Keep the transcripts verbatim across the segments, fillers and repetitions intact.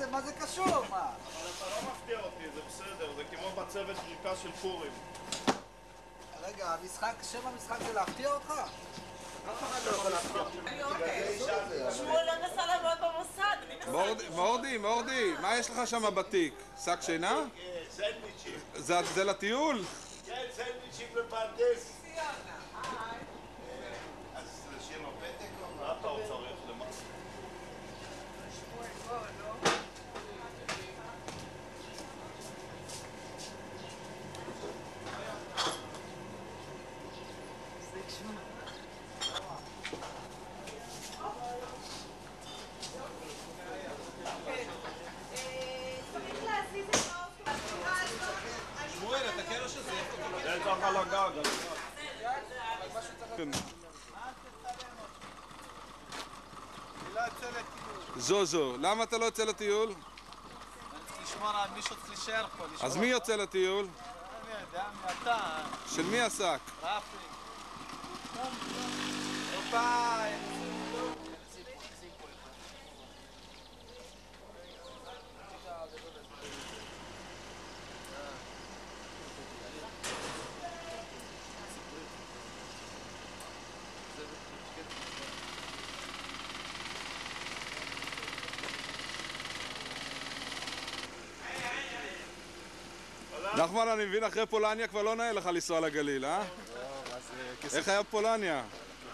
זה, מה זה קשור? מה? אבל אתה לא מפתיע אותי, זה בסדר, זה כמו בצוות קרקס של פורים. רגע, המשחק, שם המשחק זה להפתיע אותך? אף אחד לא יכול להפתיע אותך. שמואל לא נסע לעבוד במוסד, אני נסעתי. מורדי, מורדי, מה יש לך שם בתיק? שק שינה? סנדוויצ'ים. זה לטיול? כן, סנדוויצ'ים בפרדס. אז לשם הפתק או מה? מה אתה עוד צריך למה? שמואל, אתה כן או שזה? זה צריך על הגג. זוזו, למה אתה לא יוצא לטיול? אני צריך לשמור על מישהו צריך להישאר פה. אז מי יוצא לטיול? אני יודע, אתה, של מי השק? רפי. ביי. נחמן, אני מבין, אחרי פולניה כבר לא נאה לך לנסוע לגליל, אה? איך היה פולניה?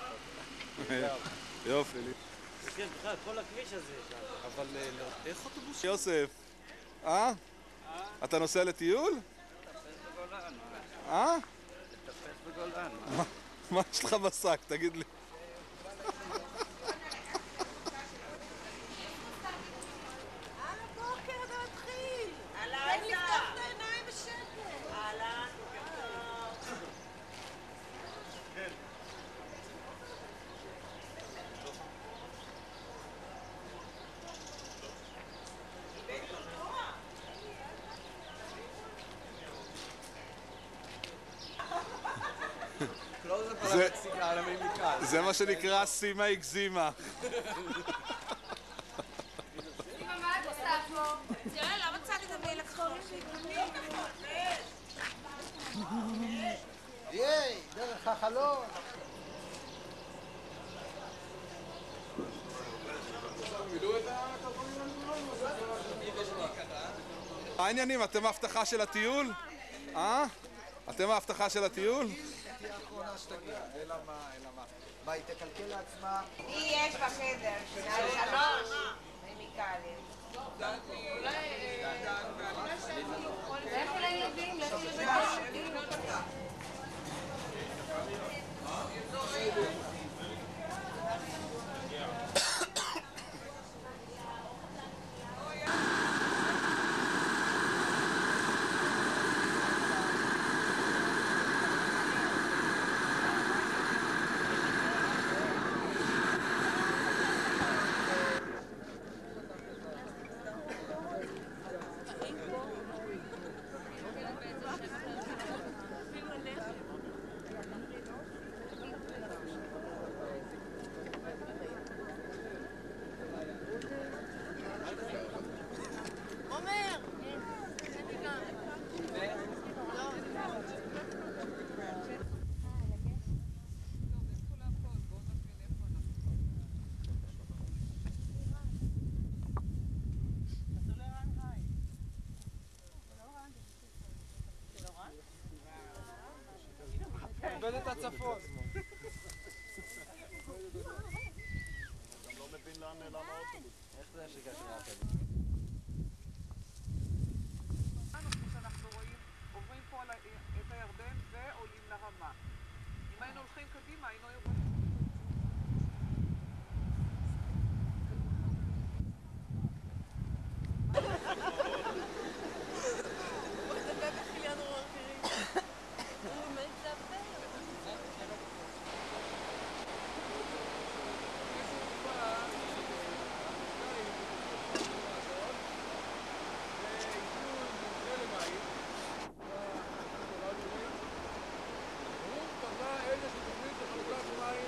יופי. כן, בכלל, כל הכביש הזה שם. אבל איך אוטובוס? יוסף, אה? אתה נוסע לטיול? לטפס בגולן. אה? לטפס בגולן. מה יש לך בשק? תגיד לי. על הבוקר זה מתחיל. תן לפתוח את העיניים בשקט. אהלן. זה מה שנקרא סימה אקזימה. אמא, מה את עושה פה? תראה, לא מצאתי את המעיל הכחול שלי. ייי, דרך החלון. מה העניינים? אתם ההבטחה של הטיול? אה? אתם ההבטחה של הטיול? היא האחרונה שתגיע, אלא מה, אלא מה. מה, היא תקלקל לעצמה? היא יש בחדר. שלוש. ומיקלים. לכי לילדים, לכי לילדים. איבד את הצפון. גם לא מבין לאן נעלם האוטובוס. איך זה שהגעתי לאחד? כמו שאנחנו רואים, עוברים פה את הירדן ועולים לרמה. אם היינו הולכים קדימה, היינו רואים... איזושהי תוכנית לחלוקת מים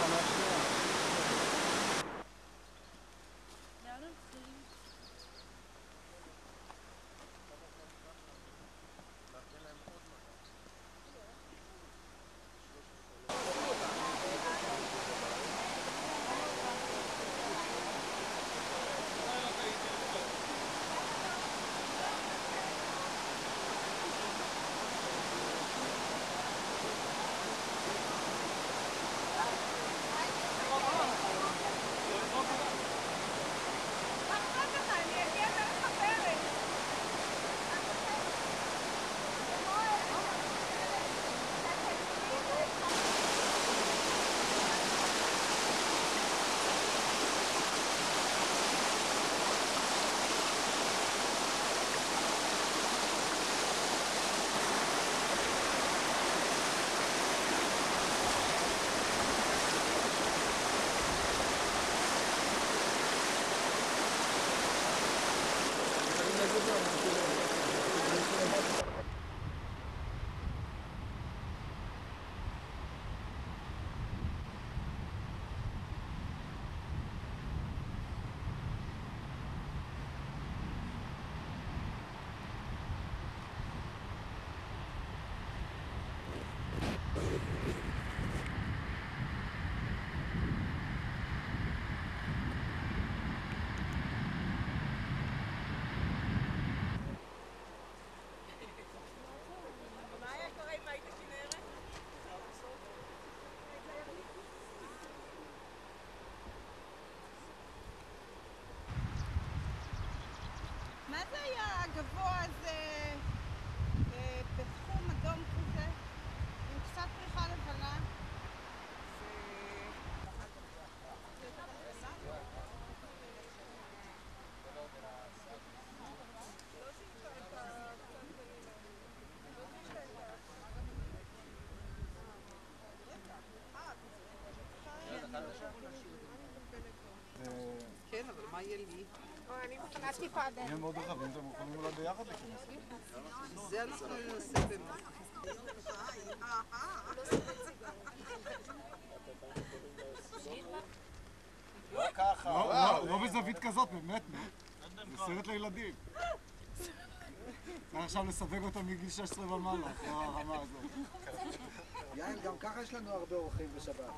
לאן הולכים? מה היה קורה אם היית כנרת? מה זה היה הגבוה הזה אה, בתחום אדום כזה עם קצת פריחה לבנה? כן, אבל מה יהיה לי? אני מוכנה טיפה עדיין. יהיה מאוד רחב, אם אתם מוכנים אולי ביחד להיכנס. זה אנחנו ננסה באמת. לא ככה. לא בזווית כזאת, באמת, נו. זה סרט לילדים. צריך עכשיו לסווג אותם מגיל שש עשרה ומעלה, כמו הרמה הזאת. יין, גם ככה יש לנו הרבה אורחים בשבת.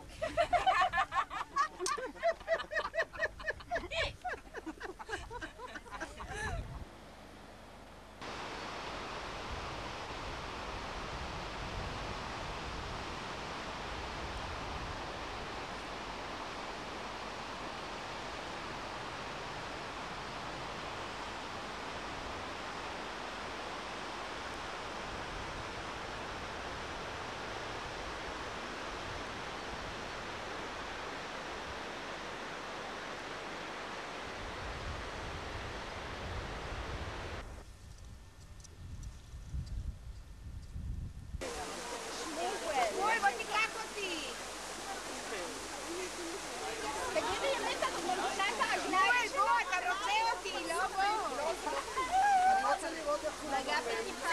בואי, בוא תיקח אותי. תגידי, ימית, אתה מלבישה את הרגליים שלו? בוא, אתה רוצה אותי, לא בוא. אני רוצה לראות איך הוא נגעת טיפה.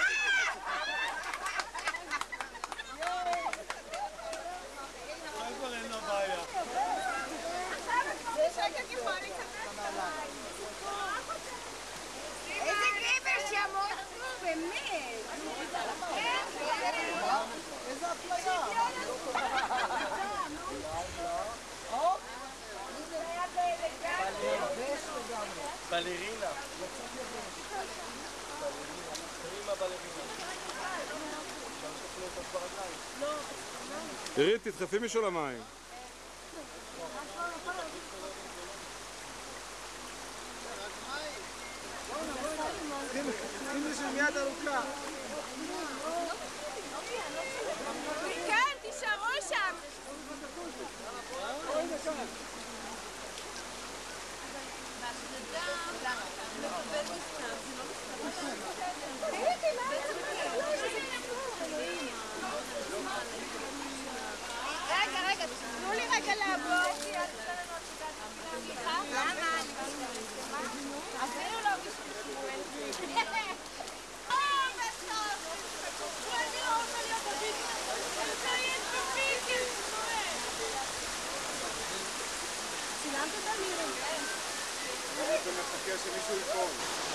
קודם כל אין לו בעיה. עכשיו את מרגישה כי יכולה להיכנס עליי. איזה גבר שימות, באמת. איזה אפליה. בלרינה. פרימה בלרינה. עירית, תדחפי מישהו למים. צריכים מישהו עם יד ארוכה. מכאן, תישארו שם. רגע, רגע, תנו לי רגע לעבור. סליחה? למה? אפילו לא בשביל או, בסוף! אני רוצה להיות בביטל! אני רוצה להיות בביטל! נחכה שמישהו ייפול.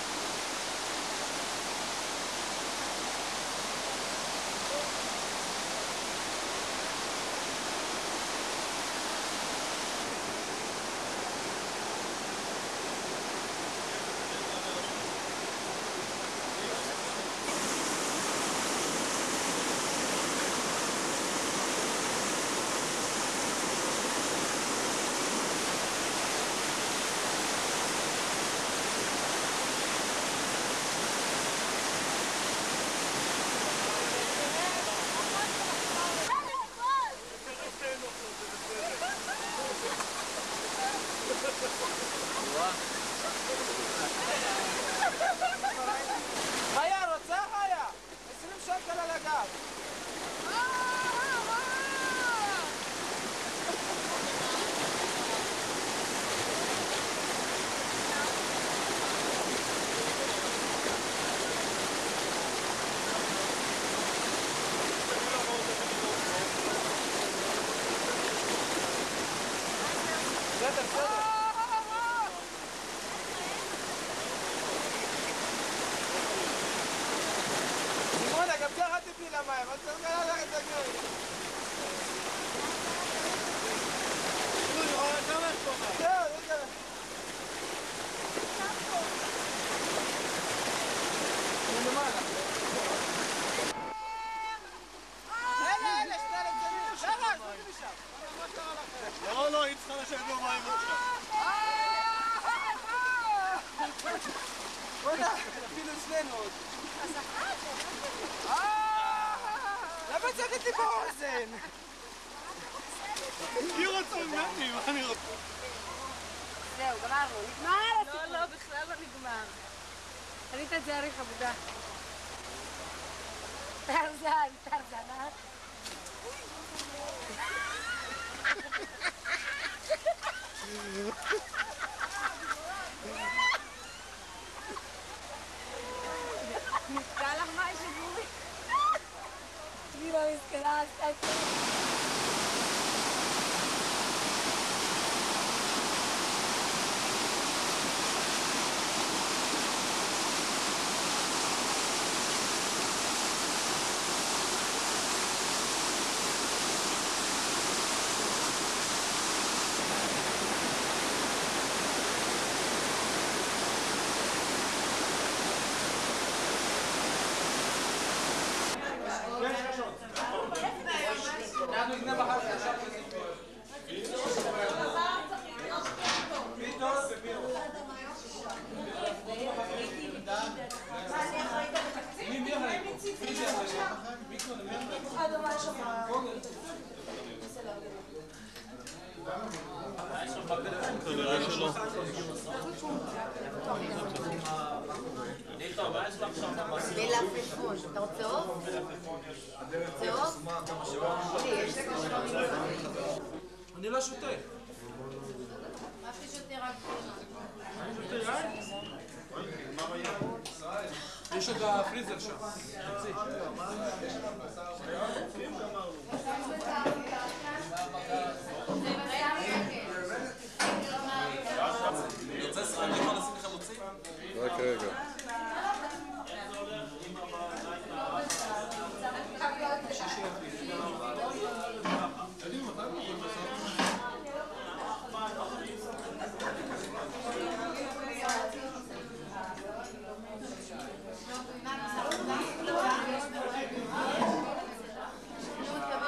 חיה, רוצה חיה? עשרים שקל על הגב. בסדר, בסדר. סימונה, גם ככה תתני למים, אז צריך ללכת לגבי. זהו, רגע. אני למעלה. אלה, אלה, שתי רצונים. שרה, זוכי משם. מה קרה לכם? לא, לא, היא צריכה לשבת במים עכשיו. בוא'נה, אפילו שנינו עוד. למה צריך לי באוזן? היא רוצה ממני, מה אני רוצה? זהו, גמרנו. נגמר הסיפור. לא, לא, בכלל לא נגמר. עלית את זה אריך עבודה. טרזן, טרזן, אה? נתקע לך משהו גורי? אני לא מסכנה, עשתה את זה. אנחנו נקנה בחר עכשיו כזה. פיתות ופירות. מי מי אחראי? מי זה אחראי? מי אחראי? כנראה שלא. מלפפון. אתה רוצה עוף? צהוב? יש לך שלום. אני לא שותה. מה ששותה רק אני שותה יין? יש עוד בפריזר שם. רק רגע. לא,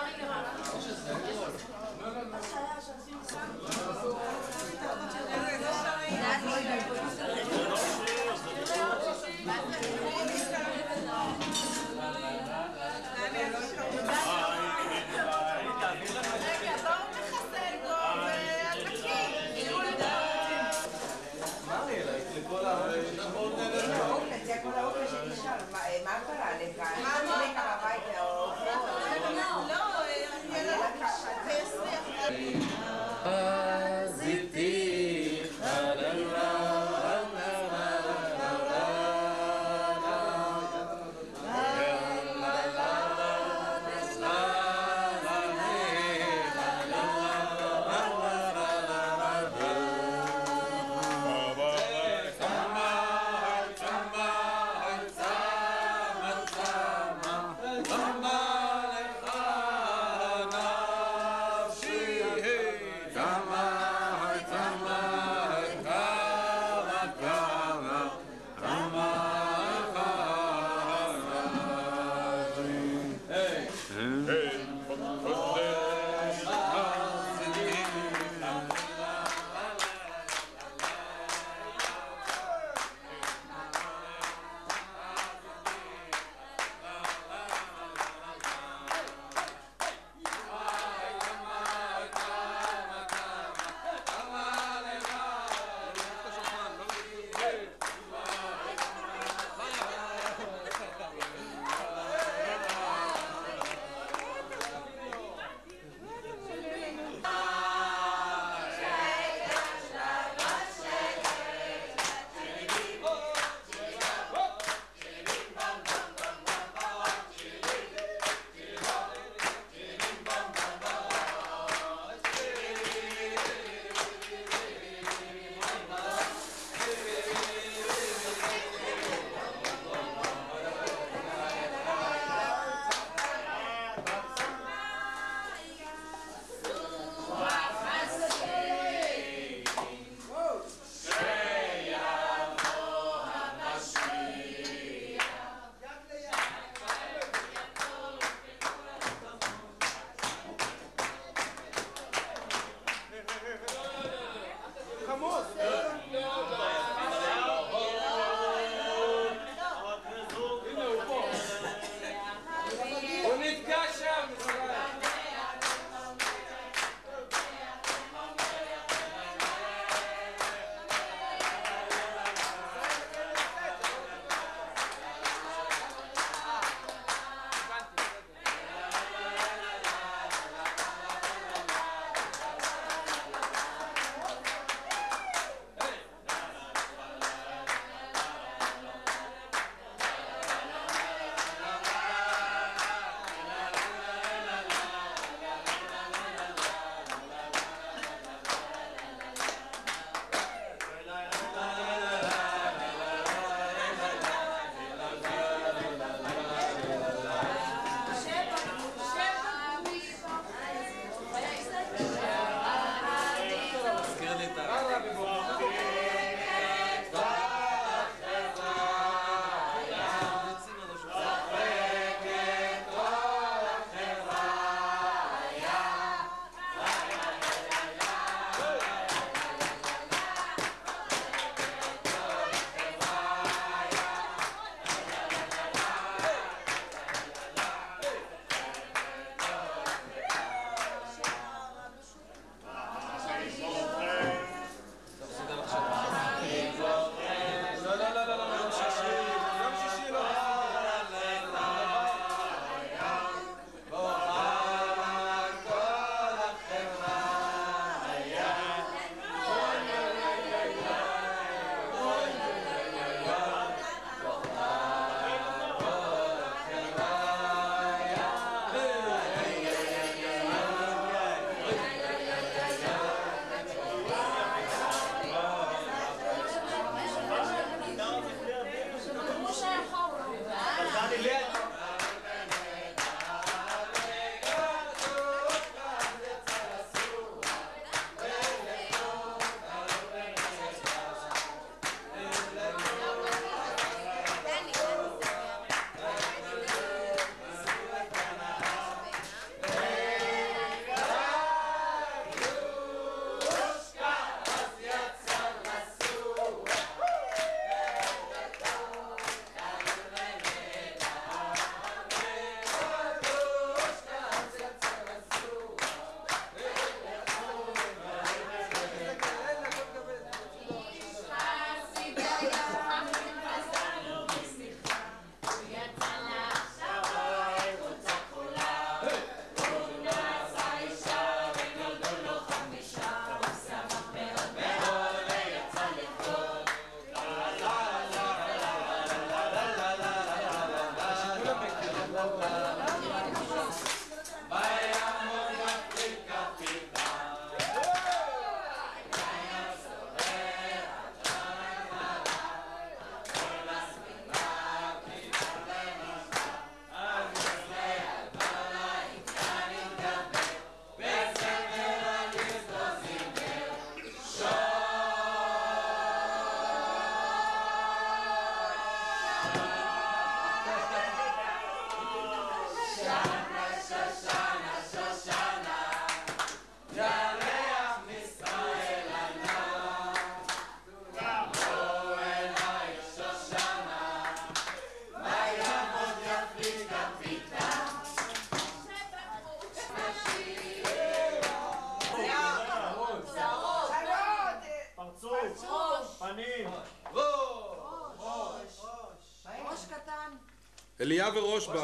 אליה ורושבה.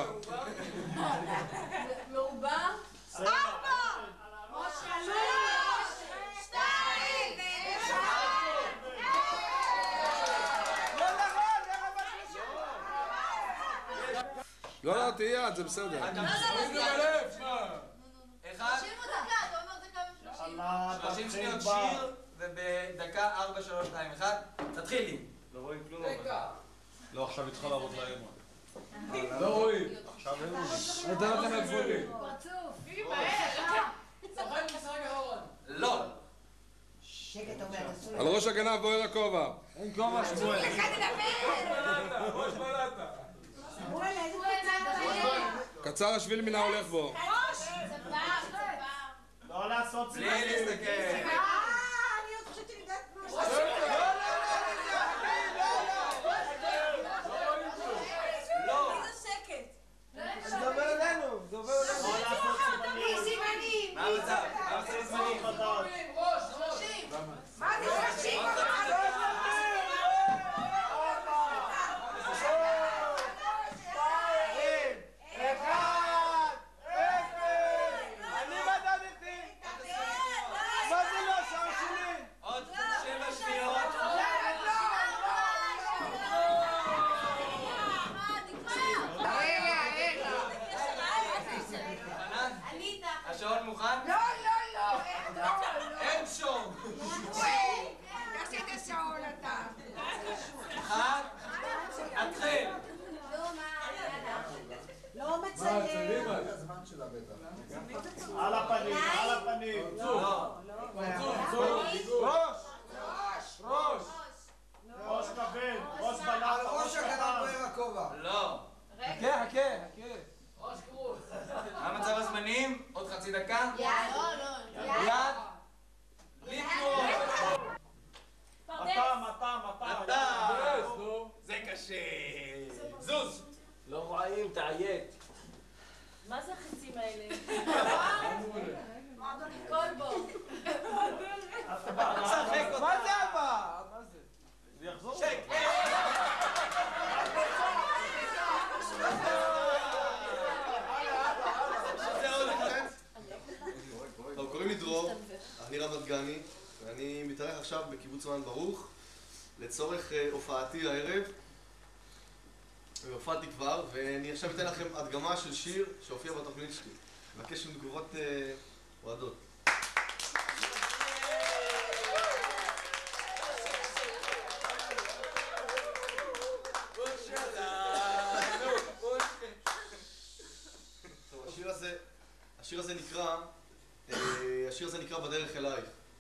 מעובר? ארבע! שלוש! שתיים! לא, לא, תהיי יד, זה בסדר. אחד, תקשיבו דקה, אתה אומר דקה ושלושים. שלושים שניות שיר, ובדקה ארבע, שלוש, שתיים, אחד, תתחילי. לא רואים כלום. לא, עכשיו היא צריכה לעבוד להם. לא רואים. עכשיו אין לי. אני אתן לכם איפה. פרצוף. שחק משחק אחרון. לא. שקט אומר. על ראש הגנב בוער הכובע. אין כובע שמואל. לך תדבר! ראש בלטה. שמואל, איזה קצר? קצר השביל מן ההולך בו. ראש! צפר, צפר. לא לעשות בלי להסתכל. אה, אני עוד חושבת שאני יודעת משהו. לא. איזה שקט. זה עובר אלינו. זה עובר אלינו. לא לעשות סימנים. סימנים. מה המצב? מה המצב זמנים? ראש, ראש. מה זה שלושים? עוד שבע שניות. ענית. השעון מוכן? לא, לא, לא. אין שעון. עשית שעון אתה. אחד, התחיל. לא מה, מציין. צדימה? על הפנים, על הפנים. לא. ראש. ראש. ראש כבד, ראש בלט. על ראש הגנב בוער הכובע. לא. חכה, חכה, חכה. מה מצב הזמנים? עוד חצי דקה? יד. לא, לא. יד. בלי תנועות. מטה, מטה, מטה. אתה. נו. זה קשה. זוז. לא רואים, תעיית. מה זה החצים האלה? מועדון קולבו. שחק אותה. מה זה הבא? מה זה? זה יחזור? שק. טוב, קוראים לי דרור, אני רמת גני, ואני מתארח עכשיו בקיבוץ רען ברוך לצורך הופעתי הערב. והופעתי כבר, ואני עכשיו אתן לכם הדגמה של שיר שהופיע בתוכנית שלי. מבקש עם תגובות אוהדות. טוב, השיר הזה, השיר הזה נקרא, השיר הזה נקרא בדרך אלייך.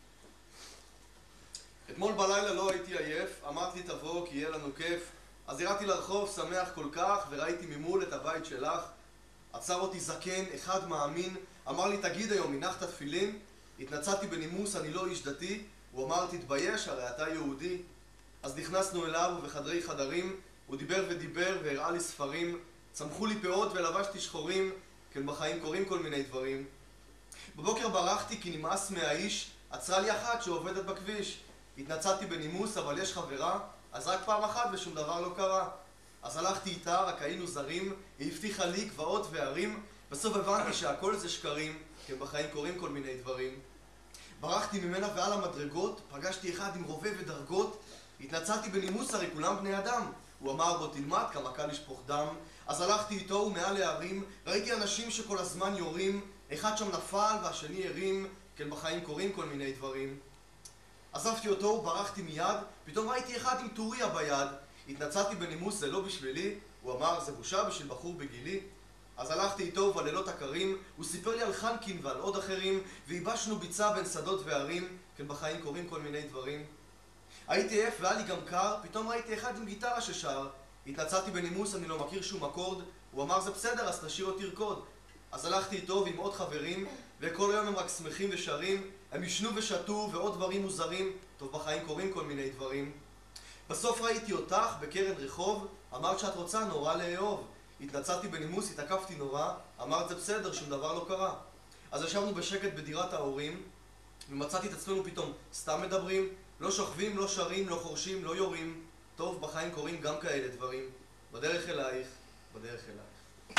אתמול בלילה לא הייתי עייף, אמרתי תבוא כי יהיה לנו כיף. אז ירדתי לרחוב שמח כל כך, וראיתי ממול את הבית שלך. עצר אותי זקן, אחד מאמין, אמר לי תגיד היום, הנחת תפילין? התנצלתי בנימוס, אני לא איש דתי. הוא אמר תתבייש, הרי אתה יהודי. אז נכנסנו אליו ובחדרי חדרים, הוא דיבר ודיבר והראה לי ספרים. צמחו לי פאות ולבשתי שחורים, כן בחיים קורים כל מיני דברים. בבוקר ברחתי כי נמאס מהאיש, עצרה לי אחת שעובדת בכביש. התנצלתי בנימוס, אבל יש חברה, אז רק פעם אחת ושום דבר לא קרה. אז הלכתי איתה, רק היינו זרים, היא הבטיחה לי גבעות והרים, בסוף הבנתי שהכל זה שקרים, כי בחיים קורים כל מיני דברים. ברחתי ממנה ועל המדרגות, פגשתי אחד עם רובה ודרגות, התנצלתי בנימוס, הרי כולם בני אדם. הוא אמר בוא תלמד כמה קל לשפוך דם. אז הלכתי איתו ומעל הערים, ראיתי אנשים שכל הזמן יורים, אחד שם נפל והשני הרים, כן בחיים קורים כל מיני דברים. עזבתי אותו וברחתי מיד, פתאום ראיתי אחד עם טוריה ביד. התנצלתי בנימוס, זה לא בשבילי. הוא אמר, זה בושה בשביל בחור בגילי. אז הלכתי איתו בלילות הקרים, הוא סיפר לי על חנקין ועל עוד אחרים, והיבשנו ביצה בין שדות וערים, כן בחיים קורים כל מיני דברים. הייתי עייף והיה לי גם קר, פתאום ראיתי אחד עם גיטרה ששר. התנצלתי בנימוס, אני לא מכיר שום אקורד. הוא אמר, זה בסדר, אז תשאיר אותי רקוד. אז הלכתי איתו ועם עוד חברים, וכל היום הם רק שמחים ושרים. הם ישנו ושתו ועוד דברים מוזרים, טוב בחיים קורים כל מיני דברים. בסוף ראיתי אותך בקרן רחוב, אמרת שאת רוצה נורא לאהוב. התנצלתי בנימוס, התעקפתי נורא, אמרת זה בסדר, שום דבר לא קרה. אז ישבנו בשקט בדירת ההורים, ומצאתי את עצמנו פתאום סתם מדברים, לא שוכבים, לא שרים, לא חורשים, לא יורים. טוב בחיים קורים גם כאלה דברים. בדרך אלייך, בדרך אלייך.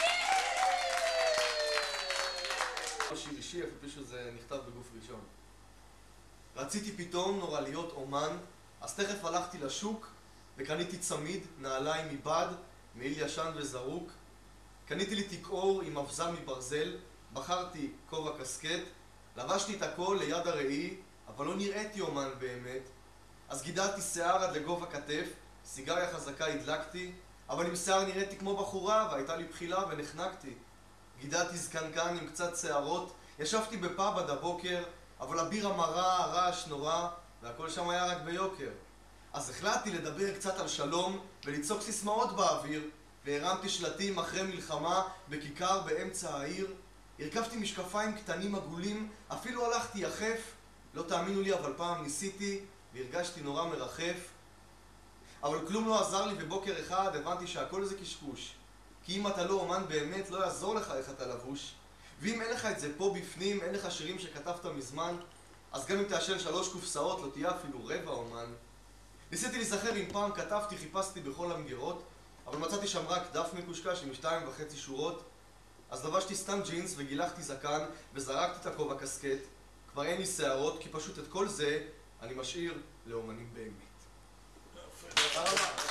לא שיר אישי, אפילו פשוט זה נכתב בגוף ראשון. רציתי פתאום נורא להיות אומן, אז תכף הלכתי לשוק וקניתי צמיד, נעליים מבד, מעיל ישן וזרוק. קניתי לי תקעור עם אבזם מברזל, בחרתי כובע קסקט, לבשתי את הכל ליד הראי, אבל לא נראיתי אומן באמת. אז גידלתי שיער עד לגובה כתף, סיגריה חזקה הדלקתי, אבל עם שיער נראיתי כמו בחורה והייתה לי בחילה ונחנקתי. גידלתי זקנקן עם קצת שערות, ישבתי בפאב עד הבוקר, אבל הבירה מרה, הרעש נורא, והכל שם היה רק ביוקר. אז החלטתי לדבר קצת על שלום ולצעוק סיסמאות באוויר, והרמתי שלטים אחרי מלחמה בכיכר באמצע העיר. הרכבתי משקפיים קטנים עגולים, אפילו הלכתי יחף. לא תאמינו לי, אבל פעם ניסיתי והרגשתי נורא מרחף. אבל כלום לא עזר לי, ובוקר אחד הבנתי שהכל זה קשקוש. כי אם אתה לא אומן באמת, לא יעזור לך איך אתה לבוש. ואם אין לך את זה פה בפנים, אין לך שירים שכתבת מזמן, אז גם אם תעשן שלוש קופסאות, לא תהיה אפילו רבע אומן. ניסיתי להיזכר אם פעם כתבתי, חיפשתי בכל המגירות, אבל מצאתי שם רק דף מקושקש עם שתיים וחצי שורות. אז לבשתי סתם ג'ינס וגילחתי זקן וזרקתי את הכובע קסקט. כבר אין לי שערות, כי פשוט את כל זה אני משאיר לאומנים באמת. תודה רבה.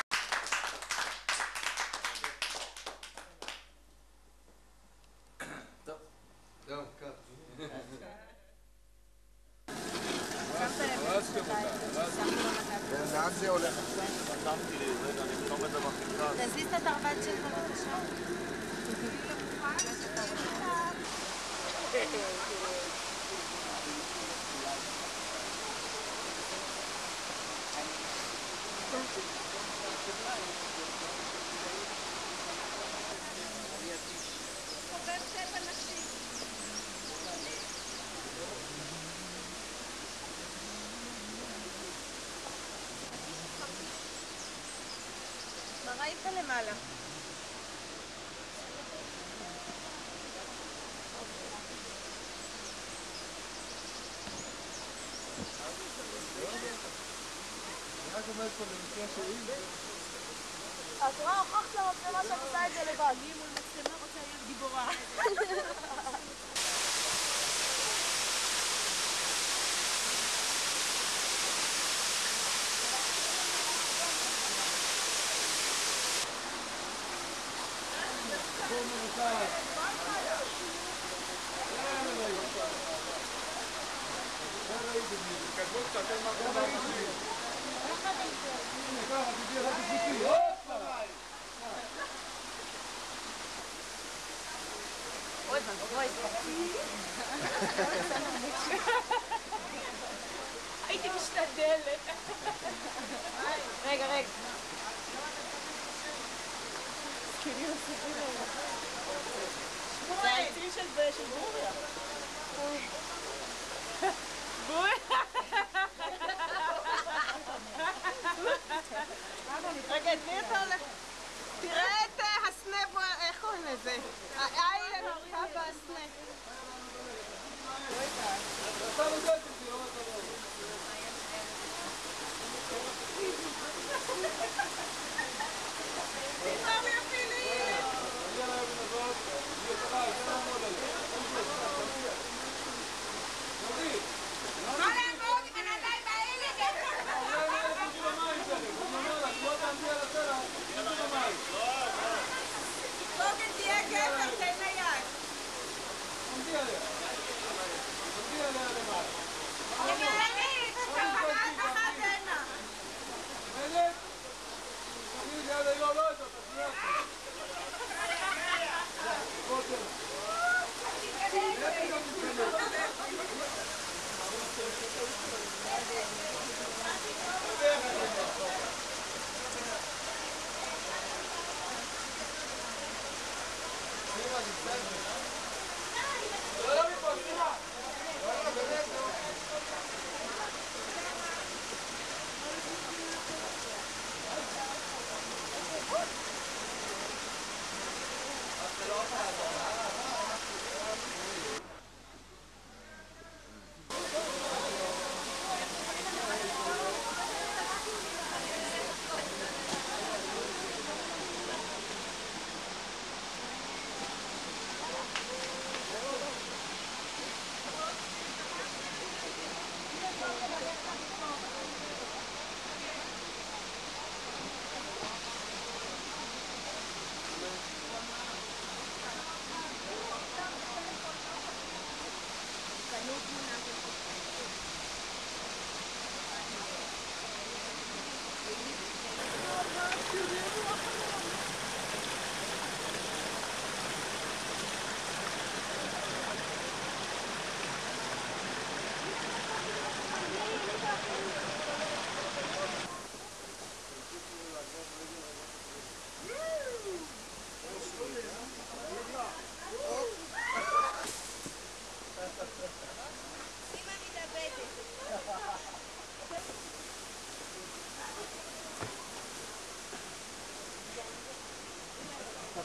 טוב, זהו, קאט. לאן זה הולך? חתמתי לי, רגע, אני פתאום את זה בכיכר. תזיז את התרבט שלך בבקשה. חובב צבע נשי. מה ראית למעלה? אני רק עומד פה במקרה שלי. את רואה, הוכחת למצלמה שאת עושה את זה לבד. אני מול מצלמה רוצה להיות גיבורה. אוי ואבוי, הייתי משתדלת. רגע, רגע. זה העצים של בוריה. בוריה. רגע, את מי אתה הולך? תראה את הסנה, איך קוראים לזה? העין הנורתה בסנה. תיזהר לי הפילים! מה לעבוד עם הנעליים האלה? בוגן תהיה גבר, תן לה יד.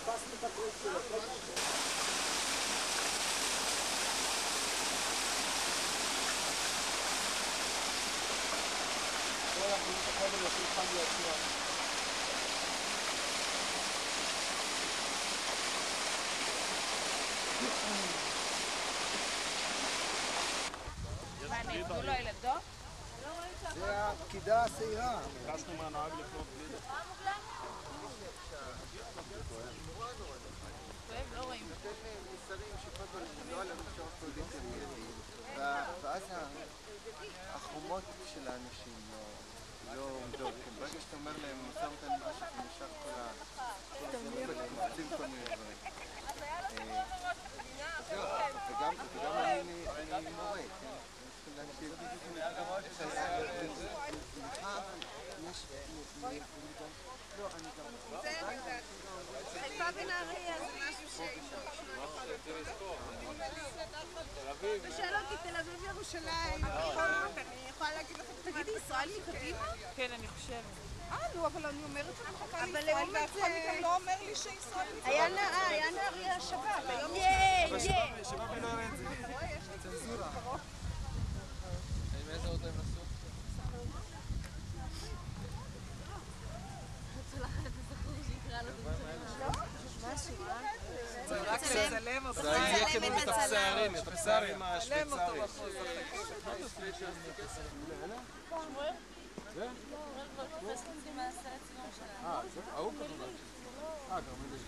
תפסנו את הכל שלו. בואו אנחנו נתקדם לשולחן ליצירה. מה, נהרגו לו ילדות? זה הפקידה השעירה. ביקשנו מהנהג לקנות גלידה. לא רואים. ואז החומות של האנשים לא עומדות. ברגע שאתה אומר להם, נוצר אותם משהו שנשאר כל הזמן, והם עובדים כל מיני דברים. וגם אני מורה, כן? צריכים להקשיב. לא, אני גם... חיפה ונהריה זה משהו ש... ושאל אותי תל אביב ירושלים, אני יכולה להגיד לכם... תגידי, ישראל היא קדימה? כן, אני חושבת. אה, נו, אבל אני אומרת שאני מחכה לישראל, אבל ואף אחד מכם לא אומר לי שישראל היא היה נהריה, היה נהריה השבת, היום יש... יא, שבא ולא יראה את זה. צנזורה. איזה עוד הם נסו? רק לצלם אותו. זה יהיה כמו מתפסערים, מתפסערים השוויצרים. זה? אה, זה? ההוא כתוב. אה, גם אני.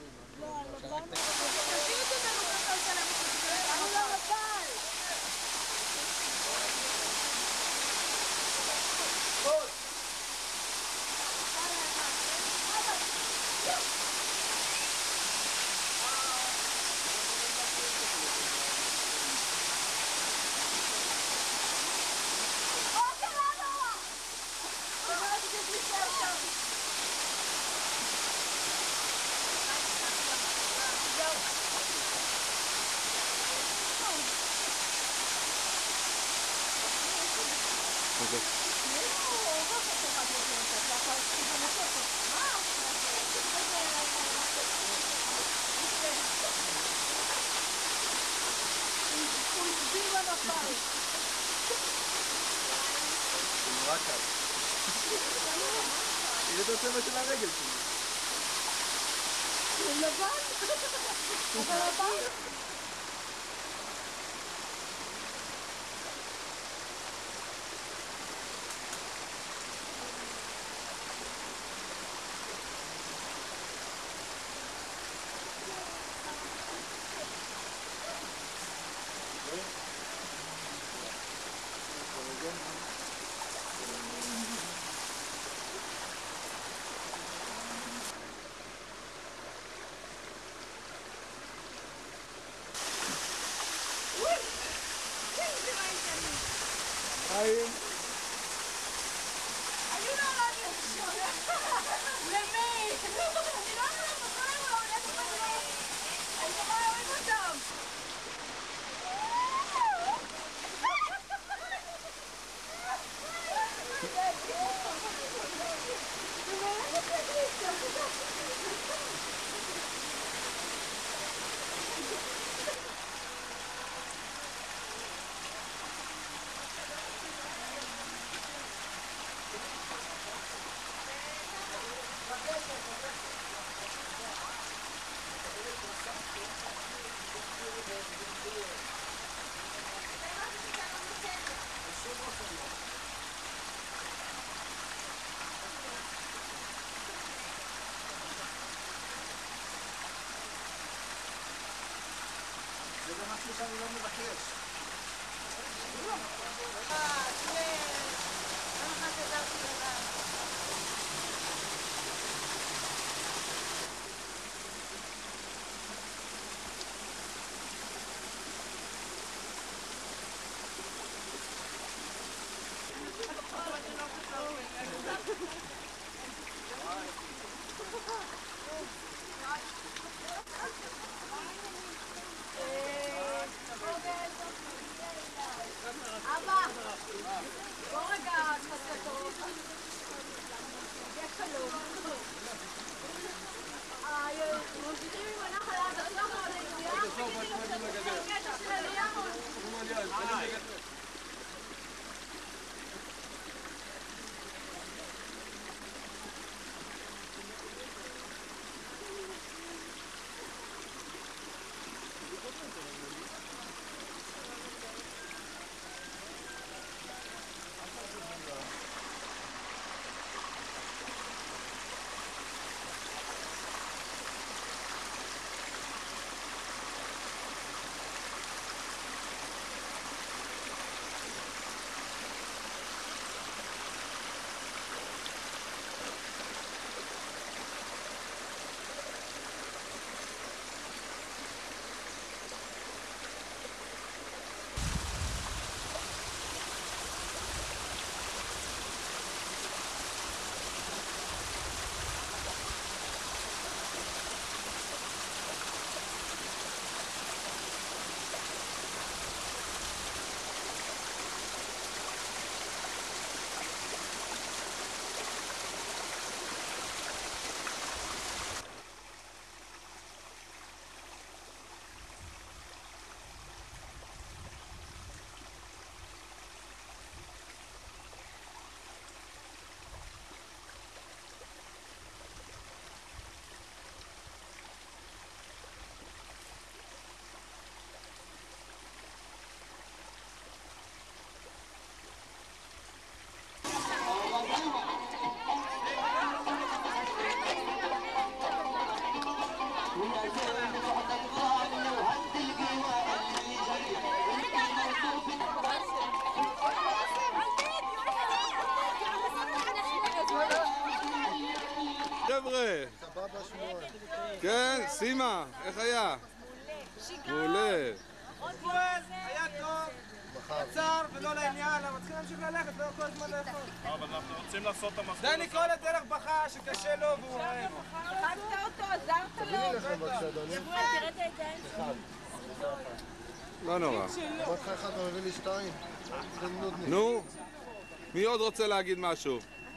נורא קל. תראה את הצבע של הרגל שלי. זה לבן? זה לבן? חיים. אני לא ראיתי את זה. למי? אני לא יודעת, אני יכולה להוריד אותם. זה גם משהו שאני לא מבקש. אבא, בוא רגע, תעשה טוב. זה חלום. חבר'ה, כן, סימה, איך היה? מעולה. היה טוב, קצר ולא לעניין, אבל צריכים להמשיך ללכת, לא כל הזמן לאכול. אבל אנחנו רוצים לעשות את המסלול. דני כל הדרך בכה שקשה לו והוא אוהב. דחפת אותו, עזרת לו. תראה את הידיים שלו. לא נורא. עוד לך אחד, אתה מביא לי שתיים. נו, מי עוד רוצה להגיד משהו?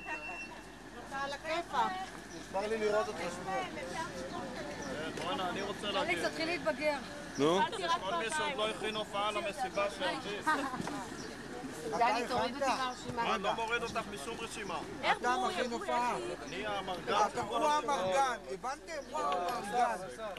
על הכיפה. נשמע לי לראות אותך שמוע. בואנה, אני רוצה להגיד. אלכס, תתחיל להתבגר. נו? כל מי שעוד לא הכין הופעה למסיבה שירגיש. דני, תוריד אותי מהרשימה. אני לא מוריד אותך משום רשימה. אתה מכין הופעה. אני המרגן. הוא המרגן, הבנתם? הוא המרגן.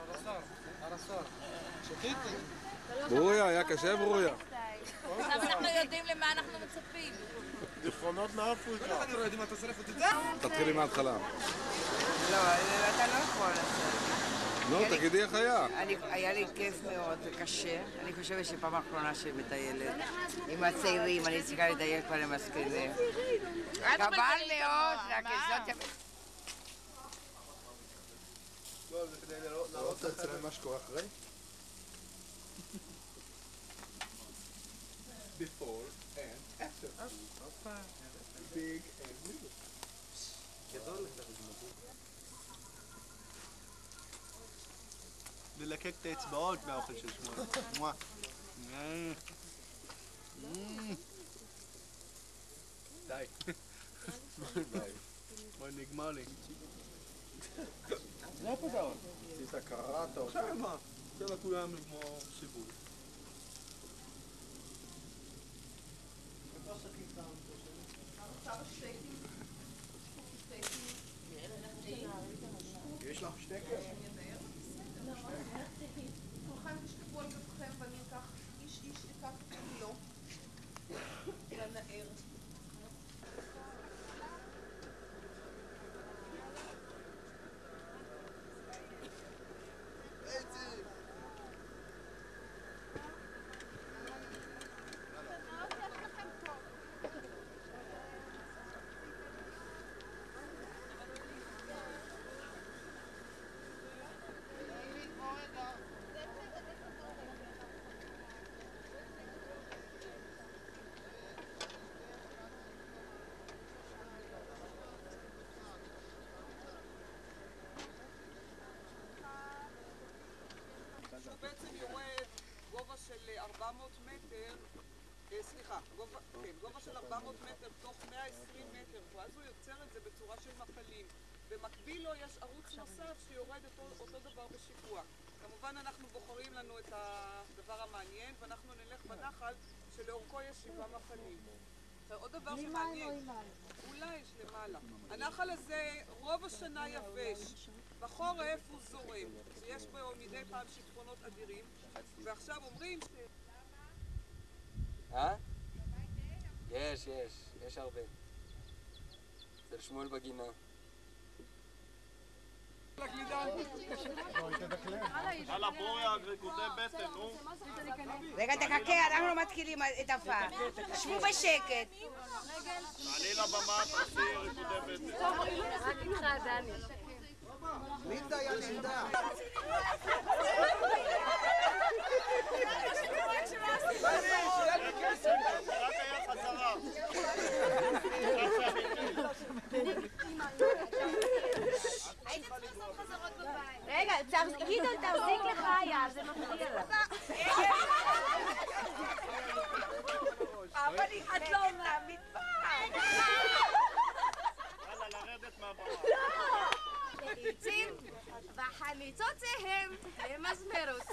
ברוריה, היה קשה ברוריה? עכשיו אנחנו יודעים למה אנחנו מצפים. זיכרונות מאפריקה. איך אני לא יודעים מה אתה שורף אותי? תתחילי מההתחלה. לא, אתה לא יכול לעשות. נו, תגידי איך היה. היה לי כיף מאוד, זה קשה. אני חושבת שפעם האחרונה שאני מטיילת עם הצעירים, אני צריכה לטייל כבר עם הזקנים. חבל מאוד, רק זאת... לא, זה כדי להראות אצלם מה שקורה אחרי? Before and after. Big and little. גדול. ללקק את האצבעות מהאוכל של שמואל. די. בואי נגמר לי. זה הפתרון. עשית קראת או... עכשיו מה? עכשיו כולם כמו סיבוב. יש לך שטקר? כולכם תשכבו על גבכם ואני אקח איש איש אקח כולו לנער. שהוא בעצם יורד גובה של ארבע מאות מטר, סליחה, גובה, כן, גובה של ארבע מאות מטר תוך מאה ועשרים מטר, ואז הוא יוצר את זה בצורה של מפלים. במקביל לו יש ערוץ נוסף שיורד אותו, אותו דבר בשיפוע. כמובן אנחנו בוחרים לנו את הדבר המעניין, ואנחנו נלך בנחל שלאורכו יש שבעה מחנים. עוד דבר שמעניין, אולי יש למעלה. הנחל הזה רוב השנה יבש, בחורף הוא זורם, ויש בו מדי פעם שיטפונות אדירים, ועכשיו אומרים ש... אה? יש, יש, יש הרבה. אצל שמואל בגינה. יאללה בוריה, ריקודי בטן, נו. רגע, תחכה, אנחנו מתחילים את ההופעה. שבו בשקט. תעלי לבמה, תעשי ריקודי בטן. רק איתך, דני. לינדה, יא לינדה. רק היה חזרה. רגע, גדעון, תחזיק לך היה, זה מפריע לך. אבל את לא מהמטבח. יאללה, לרדת מהבמה. עצים והחניצות הם למזמרות.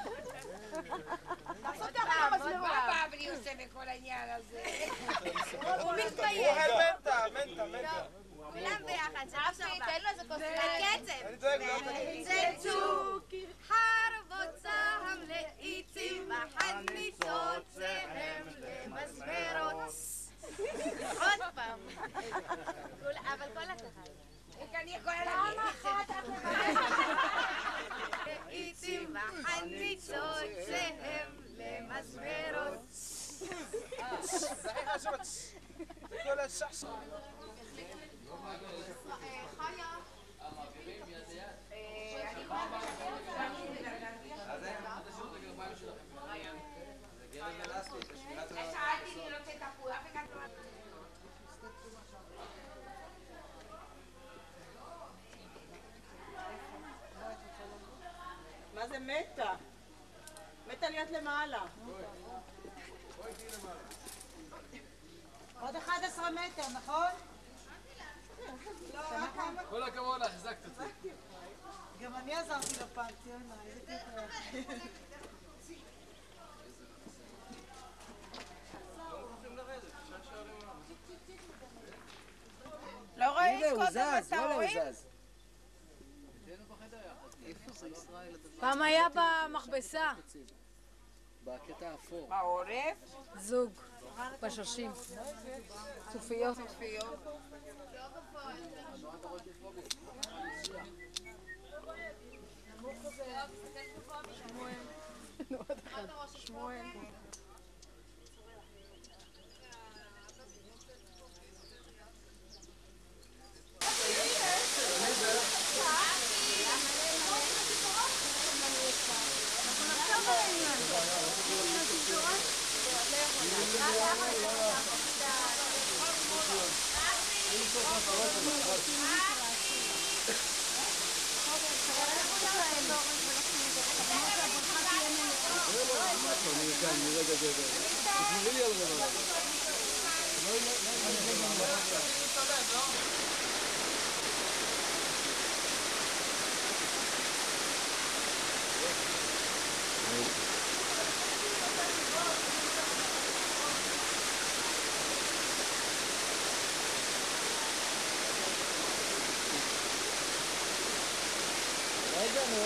לעשות ככה למזמרות. מה בבלי עושה בכל העניין הזה? הוא מתקיים. הוא אוכל מנטה, מנטה, מנטה. כולם ביחד, שלוש ארבע. תן לו איזה כוס. הקצב. אני דואג לו. צצוקי חרבוצם לעצים והחניצות הם למזמרות. עוד פעם. אבל כל הקהל. אני יכולה להגיד. לעצים והחניצות הם למזמרות. זה כל השחשך. חיה. מה זה מתה? מתה להיות למעלה. עוד אחד עשרה מטר, נכון? כל הכבוד, החזקת אותי. גם אני עזרתי לפעם, ציונה, איזה כיף. לא רואים קודם את ההורים? פעם היה במכבסה. בקטע האפור. בעורף? זוג. פשושים. צופיות. שמואל. רגע, נו.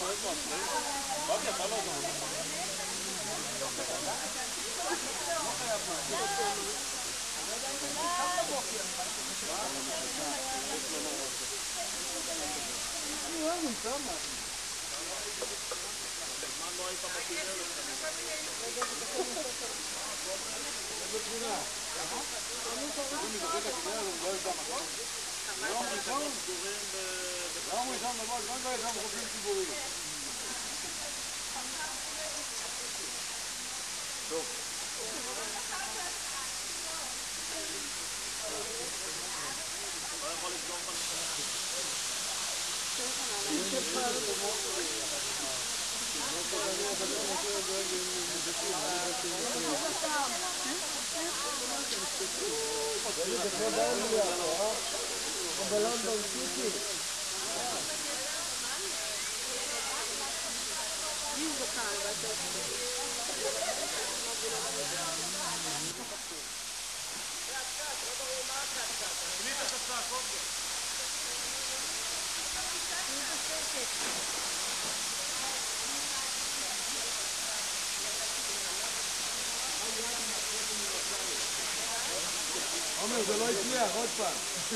עומר, זה לא הצליח, עוד פעם.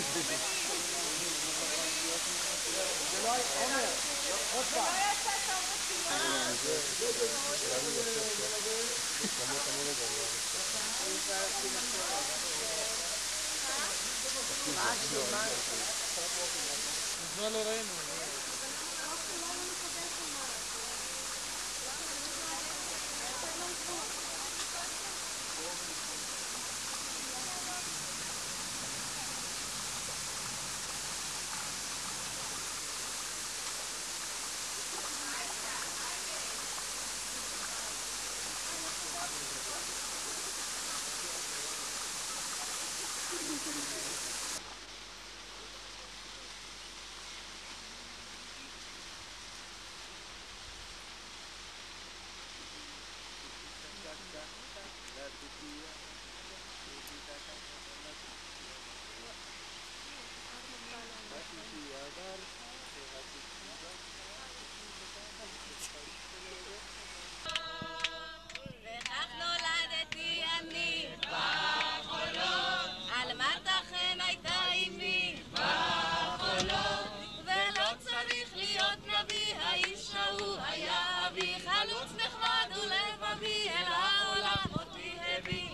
זה לא... עומר, עוד פעם. מזמן לא ראינו. וכך נולדתי אני בחולות, על מטחן הייתה אמי בחולות, ולא צריך להיות נביא, האיש ההוא היה אבי, חלוץ נחמד ולבבי, אל העולם אותי הביא.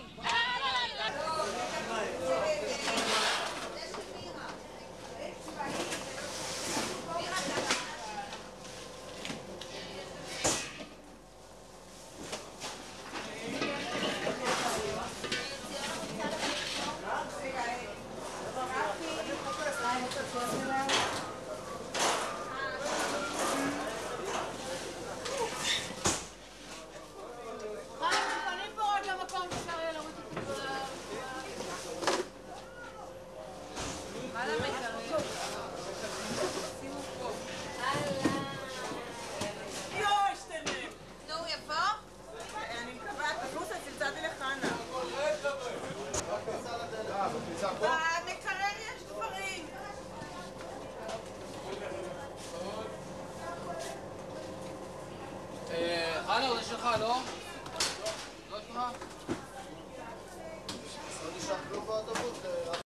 במקרר יש דברים. חנוך, זה שלך, לא? לא שלך? לא נשאר כלום באוטובוס?